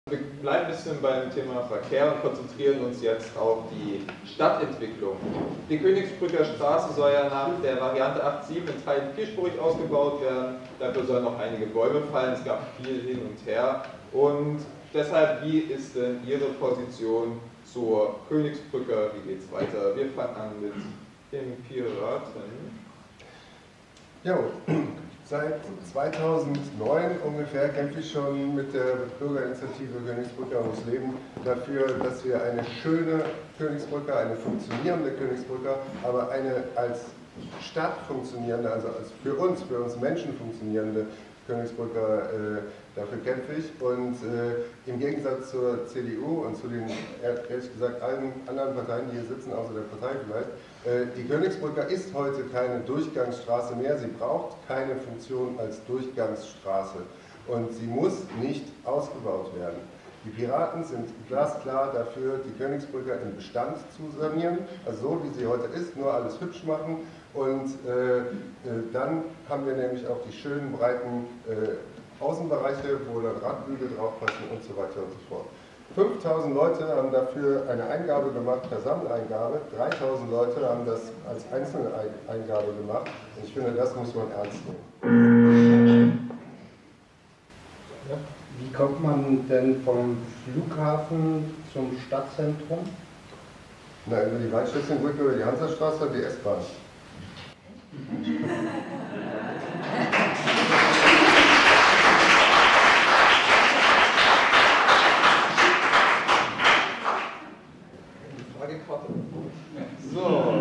Wir bleiben ein bisschen beim Thema Verkehr und konzentrieren uns jetzt auf die Stadtentwicklung. Die Königsbrücker Straße soll ja nach der Variante 8.7 in Teilen vierspurig ausgebaut werden. Dafür sollen noch einige Bäume fallen. Es gab viel hin und her. Und deshalb, wie ist denn Ihre Position zur Königsbrücke? Wie geht es weiter? Wir fangen an mit den Piraten. Ja, seit 2009 ungefähr kämpfe ich schon mit der Bürgerinitiative Königsbrücke muss leben dafür, dass wir eine schöne Königsbrücke, eine funktionierende Königsbrücke, aber eine als Stadt funktionierende, also als für uns Menschen funktionierende Königsbrücke, dafür kämpfe ich. Und im Gegensatz zur CDU und zu den, ehrlich gesagt, allen anderen Parteien, die hier sitzen, außer der Partei vielleicht, die Königsbrücke ist heute keine Durchgangsstraße mehr. Sie braucht keine Funktion als Durchgangsstraße. Und sie muss nicht ausgebaut werden. Die Piraten sind glasklar dafür, die Königsbrücke im Bestand zu sanieren, also so wie sie heute ist, nur alles hübsch machen. Und dann haben wir nämlich auch die schönen breiten Außenbereiche, wo dann Radbügel draufpassen und so weiter und so fort. 5000 Leute haben dafür eine Eingabe gemacht, per Sammeleingabe. 3000 Leute haben das als einzelne Eingabe gemacht. Und ich finde, das muss man ernst nehmen. Wie kommt man denn vom Flughafen zum Stadtzentrum? Na, über die Waldschätzchenbrücke, über die Hansastraße und die S-Bahn. So,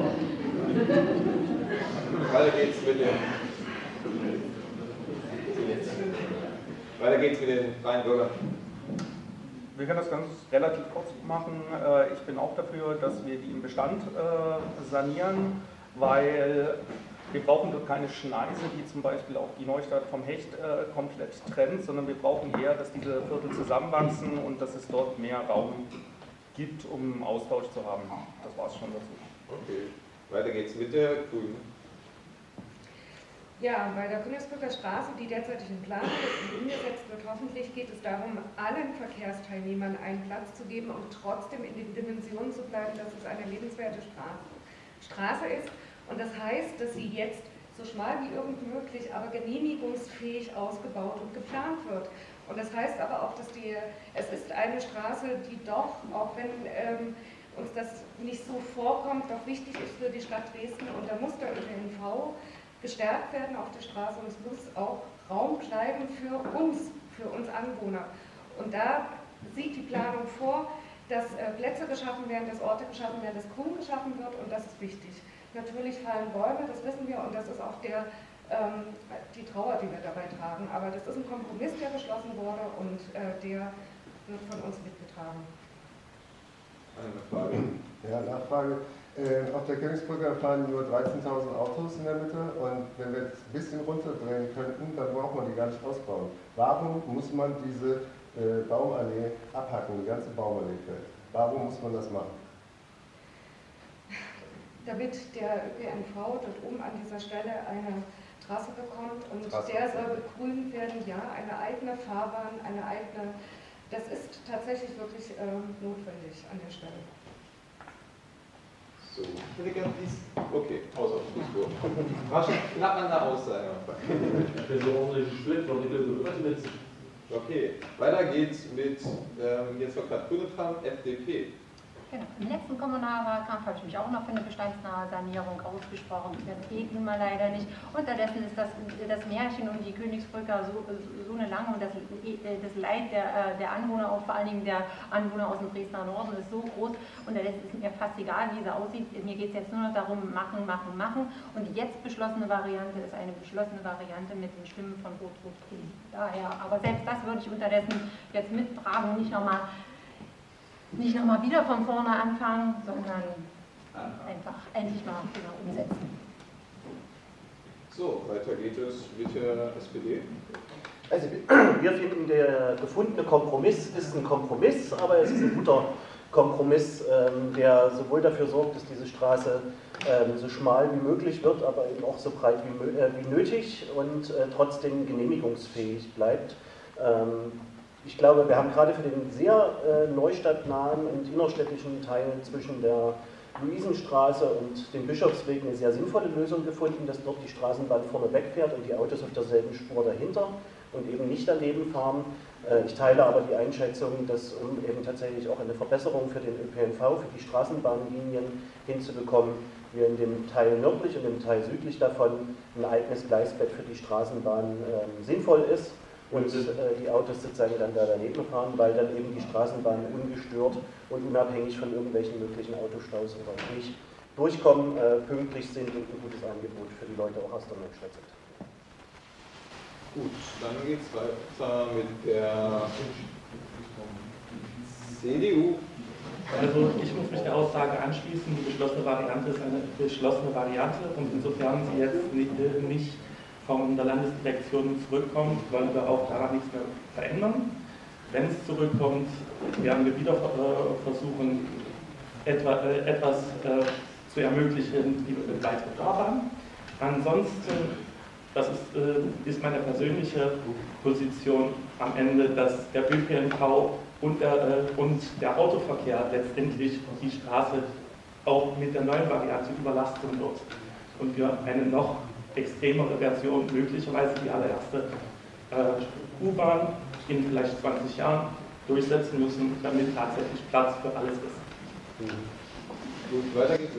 weiter geht's mit den freien Bürgern. Wir können das ganz relativ kurz machen. Ich bin auch dafür, dass wir die im Bestand sanieren, weil wir brauchen dort keine Schneise, die zum Beispiel auch die Neustadt vom Hecht komplett trennt, sondern wir brauchen eher, dass diese Viertel zusammenwachsen und dass es dort mehr Raum gibt, um Austausch zu haben. Das war es schon dazu. Okay, weiter geht's mit der Grünen. Ja, bei der Königsbrücker Straße, die derzeit in Planung ist und umgesetzt wird, hoffentlich geht es darum, allen Verkehrsteilnehmern einen Platz zu geben und trotzdem in den Dimensionen zu bleiben, dass es eine lebenswerte Straße ist. Und das heißt, dass sie jetzt so schmal wie irgend möglich, aber genehmigungsfähig ausgebaut und geplant wird. Und das heißt aber auch, dass es ist eine Straße, die doch, auch wenn uns das nicht so vorkommt, doch wichtig ist für die Stadt Dresden. Und da muss der ÖPNV gestärkt werden auf der Straße und es muss auch Raum bleiben für uns Anwohner. Und da sieht die Planung vor, dass Plätze geschaffen werden, dass Orte geschaffen werden, dass Grün geschaffen wird und das ist wichtig. Natürlich fallen Bäume, das wissen wir und das ist auch die Trauer, die wir dabei tragen. Aber das ist ein Kompromiss, der beschlossen wurde und der wird von uns mitgetragen. Eine Frage. Ja, Nachfrage. Auf der Königsbrücke fahren nur 13.000 Autos in der Mitte und wenn wir jetzt ein bisschen runterdrehen könnten, dann braucht man die gar nicht ausbauen. Warum muss man diese Baumallee abhacken, die ganze Baumallee fällt? Warum muss man das machen? Damit der ÖPNV dort oben an dieser Stelle eine Trasse bekommt und der soll begrünt werden, ja, eine eigene Fahrbahn, eine eigene, das ist tatsächlich wirklich notwendig an der Stelle. So, ich hätte gerne dies. Okay, Hausaufgabe. War schon knapp an der Aussage. Ich bin so ordentlich Split, weil ich will was mit. Okay, weiter geht's mit, jetzt war gerade Grüne dran, FDP. Genau. Im letzten Kommunalwahlkampf habe ich mich auch noch für eine bestandsnahe Sanierung ausgesprochen. Das geht nun mal leider nicht. Unterdessen ist das Märchen um die Königsbrücke so eine lange und das Leid der Anwohner, auch vor allen Dingen der Anwohner aus dem Dresdner Norden, ist so groß. Unterdessen ist mir fast egal, wie sie aussieht. Mir geht es jetzt nur noch darum, machen. Und die jetzt beschlossene Variante ist eine beschlossene Variante mit den Stimmen von Rot-Rot-Grün. Daher, aber selbst das würde ich unterdessen jetzt mittragen, nicht nochmal wieder von vorne anfangen, sondern einfach endlich mal genau umsetzen. So, weiter geht es mit der SPD. Also wir finden, der gefundene Kompromiss ist ein Kompromiss, aber es ist ein guter Kompromiss, der sowohl dafür sorgt, dass diese Straße so schmal wie möglich wird, aber eben auch so breit wie nötig und trotzdem genehmigungsfähig bleibt. ich glaube, wir haben gerade für den sehr neustadtnahen und innerstädtischen Teil zwischen der Luisenstraße und dem Bischofsweg eine sehr sinnvolle Lösung gefunden, dass dort die Straßenbahn vorne wegfährt und die Autos auf derselben Spur dahinter und eben nicht daneben fahren. Ich teile aber die Einschätzung, dass um eben tatsächlich auch eine Verbesserung für den ÖPNV, für die Straßenbahnlinien hinzubekommen, wir in dem Teil nördlich und im Teil südlich davon ein eigenes Gleisbett für die Straßenbahn sinnvoll ist und die Autos sozusagen dann da daneben fahren, weil dann eben die Straßenbahnen ungestört und unabhängig von irgendwelchen möglichen Autostaus oder auch nicht durchkommen, pünktlich sind und ein gutes Angebot für die Leute auch aus der Neustadt sind. Gut, dann geht es weiter mit der CDU. Also ich muss mich der Aussage anschließen, die beschlossene Variante ist eine beschlossene Variante und insofern sie jetzt nicht von der Landesdirektion zurückkommt, wollen wir auch daran nichts mehr verändern. Wenn es zurückkommt, werden wir wieder versuchen, etwas zu ermöglichen, die weitere Fahrbahn. Ansonsten, das ist meine persönliche Position am Ende, dass der ÖPNV und der Autoverkehr letztendlich die Straße auch mit der neuen Variante überlasten wird und wir eine noch extremere Version, möglicherweise die allererste U-Bahn in vielleicht 20 Jahren durchsetzen müssen, damit tatsächlich Platz für alles ist. Gut, weiter geht's.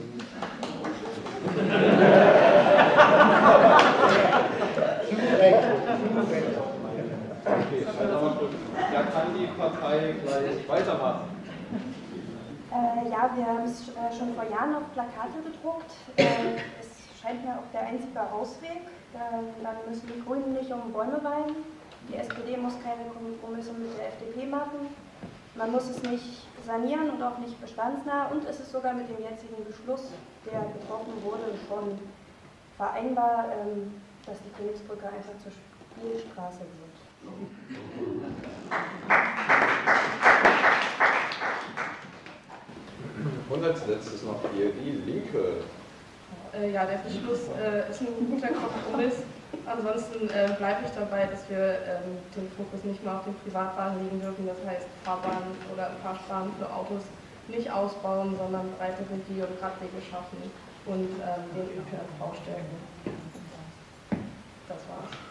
Okay, ja, kann die Partei gleich weitermachen? Ja, wir haben es schon vor Jahren auf Plakate gedruckt. Es scheint mir auch der einzige Ausweg. Dann müssen die Grünen nicht um Bäume weinen. Die SPD muss keine Kompromisse mit der FDP machen. Man muss es nicht sanieren und auch nicht bestandsnah. Und es ist sogar mit dem jetzigen Beschluss, der getroffen wurde, schon vereinbar, dass die Königsbrücke einfach zur Spielstraße wird. Und als letztes noch hier die Linke. Ja, der Beschluss ist ein guter Kompromiss. Ansonsten bleibe ich dabei, dass wir den Fokus nicht mehr auf den Privatbahnen legen dürfen. Das heißt, Fahrbahnen oder Fahrspanen für Autos nicht ausbauen, sondern breite Regie- und Radwege schaffen und den ÖPNV stärken. Das war's.